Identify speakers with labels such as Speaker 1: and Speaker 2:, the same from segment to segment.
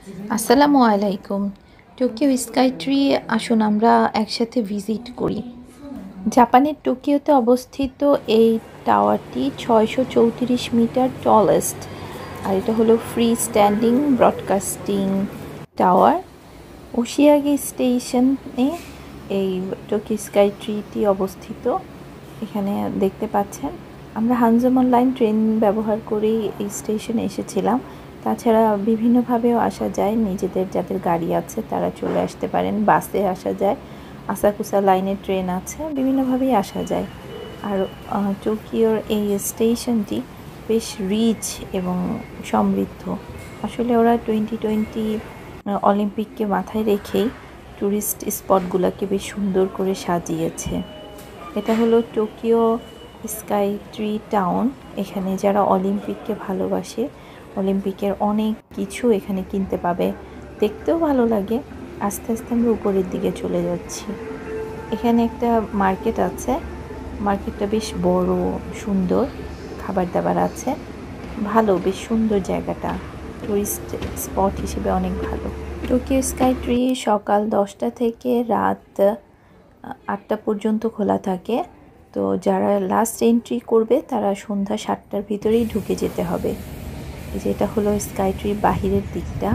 Speaker 1: আসসালামু আলাইকুম। Tokyo sky tree আসুন আমরা একসাথে ভিজিট করি। জাপানের টোকিওতে অবস্থিত এই টাওয়ারটি 634 মিটার টলেস্ট, আর এটা হলো ফ্রি স্ট্যান্ডিং ব্রডকাস্টিং টাওয়ার। ওশিয়াগি স্টেশনে এই টোকিও স্কাই ট্রিটি অবস্থিত। এখানে দেখতে পাচ্ছেন আমরা হানজুমন লাইন ট্রেন ব্যবহার করেই এই স্টেশনে এসেছিলাম। তাছাড়া বিভিন্নভাবেও আসা যায়, নিজেদের যাদের গাড়ি আছে তারা চলে আসতে পারেন, বাসে আসা যায়, আসাকুসা লাইনের ট্রেন আছে, বিভিন্নভাবেই আসা যায়। আর টোকিওর এই স্টেশনটি বেশ রিচ এবং সমৃদ্ধ। আসলে ওরা 2020 অলিম্পিককে মাথায় রেখেই ট্যুরিস্ট স্পটগুলোকে বেশ সুন্দর করে সাজিয়েছে। এটা হলো টোকিও স্কাই ট্রি টাউন। এখানে যারা অলিম্পিককে ভালোবাসে, অলিম্পিকের অনেক কিছু এখানে কিনতে পাবে, দেখতেও ভালো লাগে। আস্তে আস্তে আমরা উপরের দিকে চলে যাচ্ছি। এখানে একটা মার্কেট আছে, মার্কেটটা বেশ বড়, সুন্দর, খাবার দাবার আছে, ভালো, বেশ সুন্দর জায়গাটা, টুরিস্ট স্পট হিসেবে অনেক ভালো। টোকিও স্কাই ট্রি সকাল 10টা থেকে রাত 8টা পর্যন্ত খোলা থাকে। তো যারা লাস্ট এন্ট্রি করবে তারা সন্ধ্যা 7টার ভিতরেই ঢুকে যেতে হবে। যেটা হলো স্কাই ট্রির বাহিরের দিকটা।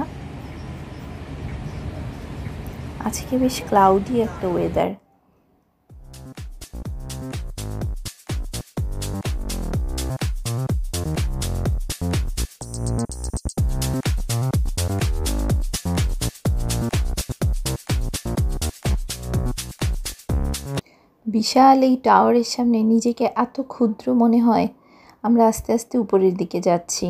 Speaker 1: আজকে বেশ ক্লাউডি একটা ওয়েদার। বিশাল এই টাওয়ারের সামনে নিজেকে এত ক্ষুদ্র মনে হয়। আমরা আস্তে আস্তে উপরের দিকে যাচ্ছি।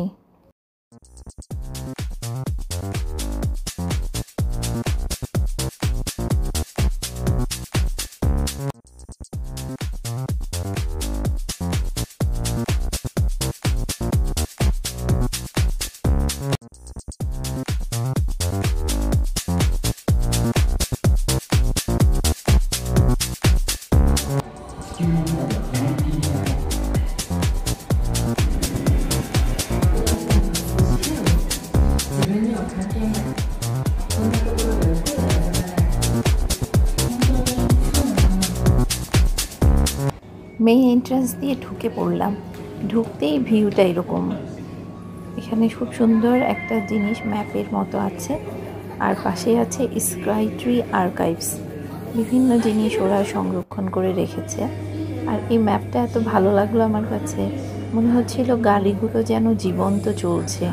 Speaker 1: মেইন এন্ট্রান্স দিয়ে ঢুকে পড়লাম। ঢুকতেই ভিউটা এরকম। এখানে খুব সুন্দর একটা জিনিস ম্যাপের মতো আছে, আর পাশে আছে স্কাই ট্রি আর্কাইভস। বিভিন্ন জিনিস ওরা সংরক্ষণ করে রেখেছে। আর এই ম্যাপটা এত ভালো লাগলো আমার কাছে, মনে হচ্ছিল গাড়িগুলো যেন জীবন্ত চলছে।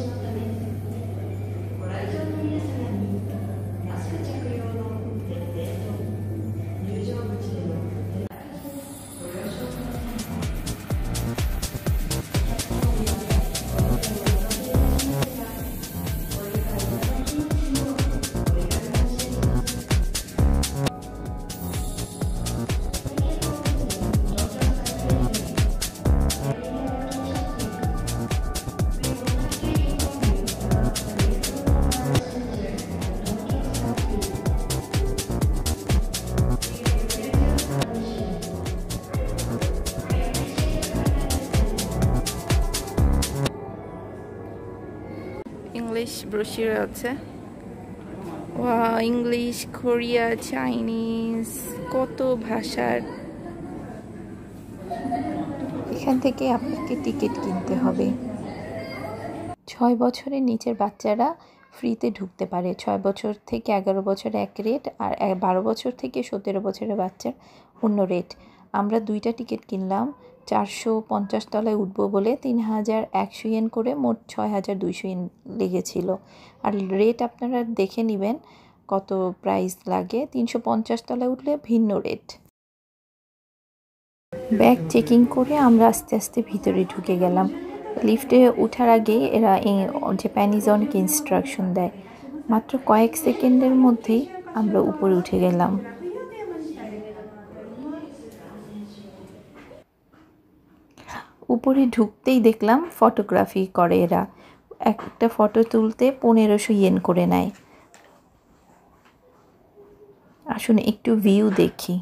Speaker 1: ইংলিশ ব্রোশিয়ার আছে, ইংলিশ, কোরিয়া, চাইনিজ, কত ভাষার। এখান থেকে আপনাকে টিকিট কিনতে হবে। 6 বছরের নিচের বাচ্চারা ফ্রিতে ঢুকতে পারে। 6 বছর থেকে 11 বছর এক রেট, আর 12 বছর থেকে 17 বছরের বাচ্চার অন্য রেট। আমরা 2টা টিকিট কিনলাম। 450 তলায় উঠবো বলে 3100 ইয়েন করে মোট 6200 ইয়েন লেগেছিল। আর রেট আপনারা দেখে নেবেন কত প্রাইস লাগে। 350 তলায় উঠলে ভিন্ন রেট। ব্যাগ চেকিং করে আমরা আস্তে আস্তে ভিতরে ঢুকে গেলাম। লিফটে ওঠার আগে এরা জাপানিজ অনেক ইনস্ট্রাকশন দেয়। মাত্র কয়েক সেকেন্ডের মধ্যেই আমরা উপরে উঠে গেলাম। উপরে ঢুকতেই দেখলাম ফটোগ্রাফি করে এরা। একটা ফটো তুলতে 1500 ইয়েন করে নেয়। আসুন একটু ভিউ দেখি।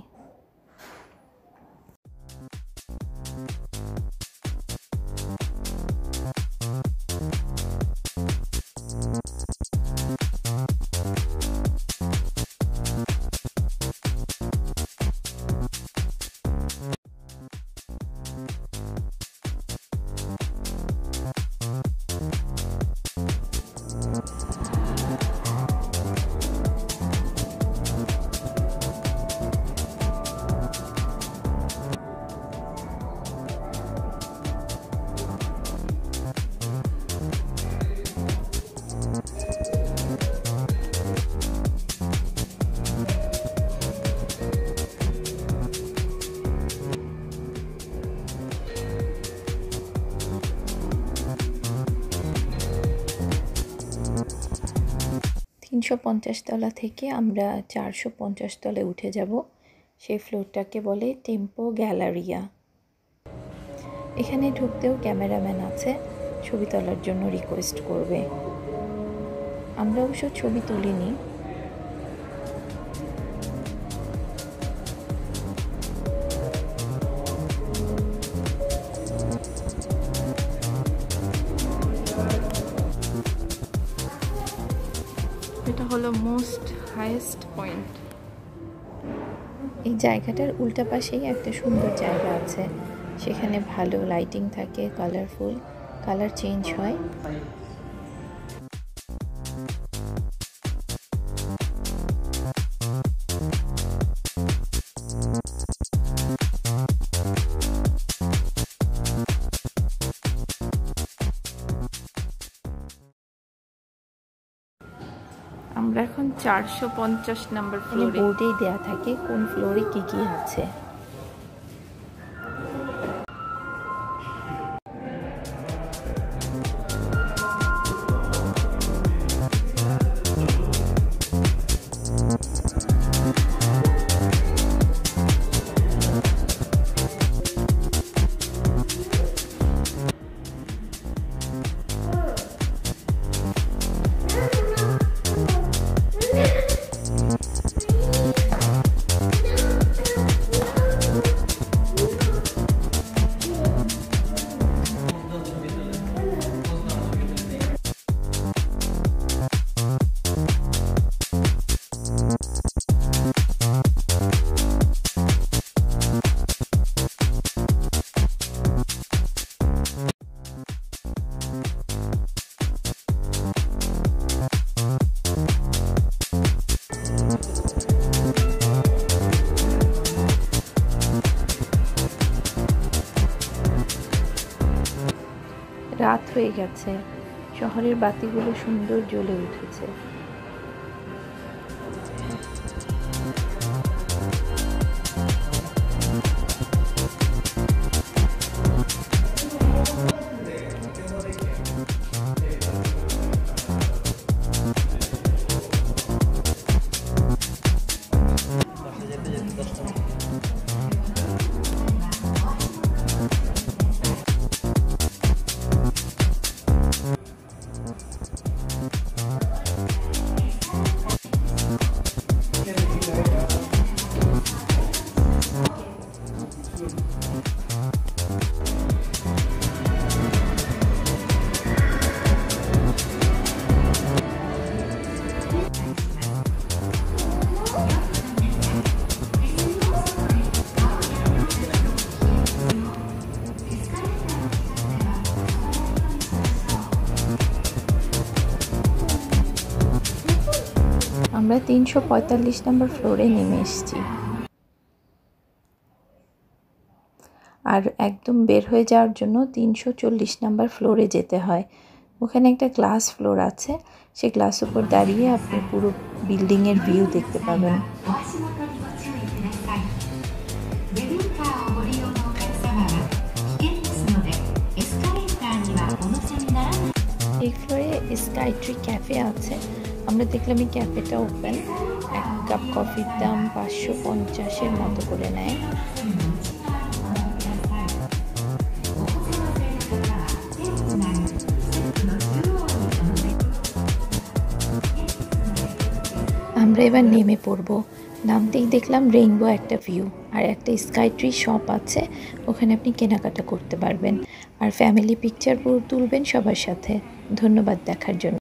Speaker 1: 350 তলা থেকে আমরা 450 তলায় উঠে যাব। সেই ফ্লোরটাকে বলে টেম্পো গ্যালারিয়া। এখানে ঢুকতেও ক্যামেরাম্যান আছে, ছবি তোলার জন্য রিকোয়েস্ট করবে। আমরা অবশ্য ছবি তুলিনি। এটা হলো মোস্ট হাইয়েস্ট পয়েন্ট। এই জায়গাটার উল্টা পাশেই একটা সুন্দর জায়গা আছে, সেখানে ভালো লাইটিং থাকে, কালারফুল, কালার চেঞ্জ হয়। আমরা এখন 450 নম্বর ফ্লোরে। বোর্ডেই দেয়া থাকে কোন ফ্লোরে কি কি আছে। রাত হয়ে গেছে, শহরের বাতিগুলো সুন্দর জ্বলে উঠেছে। আমরা 345 নম্বর ফ্লোরে নেমে এসেছি। আর একদম বের হয়ে যাওয়ার জন্য 340 নম্বর ফ্লোরে যেতে হয়। ওখানে একটা গ্লাস ফ্লোর আছে, সেই গ্লাস উপর দাঁড়িয়ে আপনি পুরো বিল্ডিংয়ের ভিউ দেখতে পাবেন। এই ফ্লোরে স্কাইট্রি ক্যাফে আছে। আমরা দেখলাম এই ক্যাফেটা ওপেন। এক কাপ কফির দাম 550-এর মতো করে নেয়। আমরা এবার নেমে পড়ব। নামতেই দেখলাম রেইনবো একটা ভিউ, আর একটা স্কাইট্রি শপ আছে, ওখানে আপনি কেনাকাটা করতে পারবেন আর ফ্যামিলি পিকচার তুলবেন সবার সাথে। ধন্যবাদ দেখার জন্য।